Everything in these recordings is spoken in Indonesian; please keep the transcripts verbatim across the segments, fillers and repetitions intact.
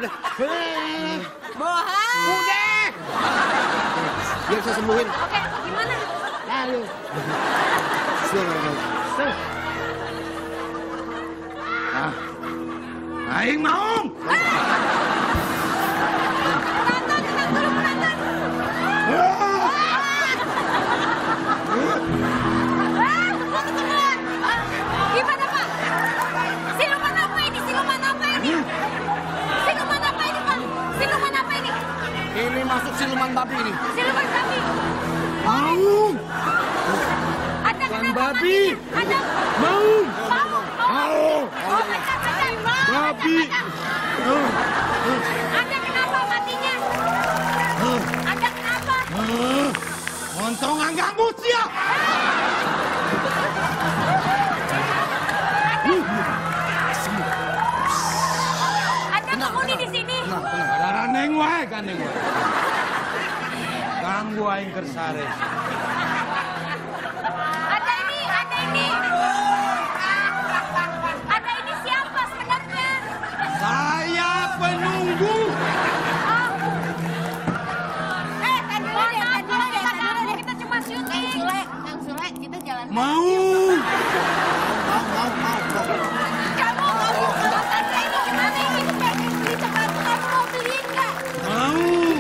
udah. Bohong. Udah. Biar saya sembuhin. Oke, gimana? Lalu. Ah. Aing mau. Penonton, tenang dulu penonton. Ah, mau ketemuan. Ah, gimana Pak? Siluman apa ini? Siluman apa ini? Siluman apa ini Pak? Siluman apa ini? Ini masuk siluman babi ini. Siluman babi. Mau. Ada Bukan kenapa babi. matinya? Ada. Mau. Mau. Mau. Oh, ada, ada, mau. Babi. Ada, ada. Ada kenapa matinya? Ada kenapa? Montong nggak ganggu sia. Ada penghuni di sini. Tenang, tenang. Ada raneng wae kan neng wae. Ganggu aing kersare. Ada ini, ada ini. Ada ini siapa sebenarnya? Saya penunggu. Oh. Eh, tadi dulu deh, tadi dulu deh, tadi dulu deh. Kita cuma syuting. Kang Sule, Kang Sule, kita jalan. Mau. Mau, mau, mau. Kamu mau kalau tadi ini gimana ini? Pengen beli sepatu, kamu mau beliin nggak? Mau.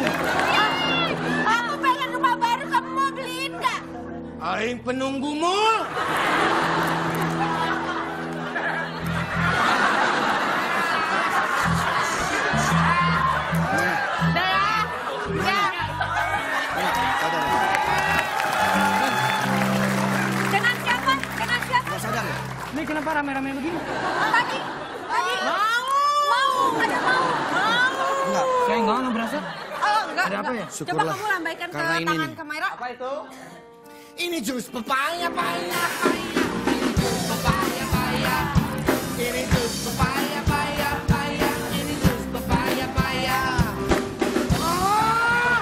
Aku pengen rumah baru, kamu mau beliin nggak? Aing penunggumu. Udah ya, udah. Dengan siapa? Dengan siapa? Sadar ya? Ini kenapa rame-rame begini? Tadi, tadi. Mau. Mau, ada mau. Mau. Enggak. Saya enggak, enggak berasa. Oh, enggak. Ada apa ya? Coba Syukurlah. kamu lambaikan ke Karena ini tangan nih. kamera. Apa itu? Ini jus pepaya, paya, paya. Ini jus pepaya, paya. Ini jus pepaya, paya, paya. Ini jus pepaya, paya. Ah!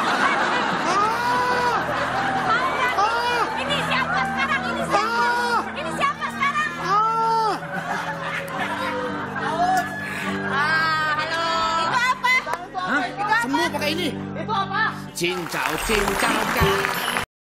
Ah! Mau. Ini siapa sekarang? Ini siapa? Ah! Ini siapa sekarang? Ah! Ah, halo. Itu apa? Hah? Semua pakai ini. Itu apa? Cincau, cincau, cincau.